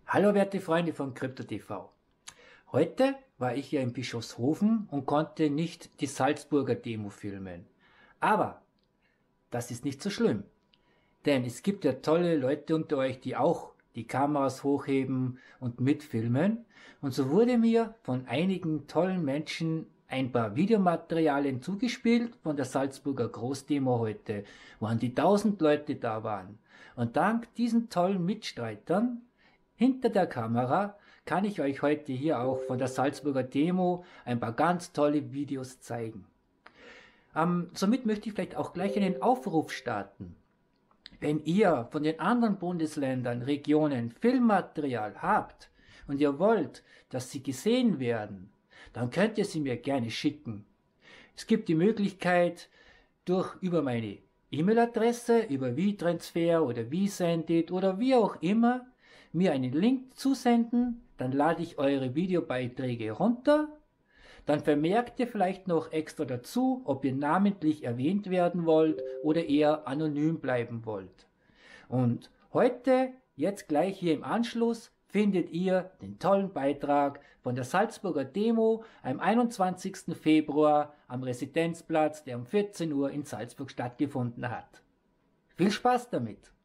Hallo werte Freunde von Krypto.tv. Heute war ich ja in Bischofshofen und konnte nicht die Salzburger Demo filmen. Aber das ist nicht so schlimm, denn es gibt ja tolle Leute unter euch, die auch die Kameras hochheben und mitfilmen. Und so wurde mir von einigen tollen Menschen ein paar Videomaterialien zugespielt von der Salzburger Großdemo heute, wo an die 1000 Leute da waren. Und dank diesen tollen Mitstreitern hinter der Kamera kann ich euch heute hier auch von der Salzburger Demo ein paar ganz tolle Videos zeigen. Somit möchte ich vielleicht auch gleich einen Aufruf starten. Wenn ihr von den anderen Bundesländern, Regionen Filmmaterial habt und ihr wollt, dass sie gesehen werden, dann könnt ihr sie mir gerne schicken. Es gibt die Möglichkeit, über meine E-Mail-Adresse, über WeTransfer oder WeSendit oder wie auch immer, mir einen Link zusenden, dann lade ich eure Videobeiträge runter, dann vermerkt ihr vielleicht noch extra dazu, ob ihr namentlich erwähnt werden wollt oder eher anonym bleiben wollt. Und heute, jetzt gleich hier im Anschluss, findet ihr den tollen Beitrag von der Salzburger Demo am 21. Februar am Residenzplatz, der um 14 Uhr in Salzburg stattgefunden hat. Viel Spaß damit!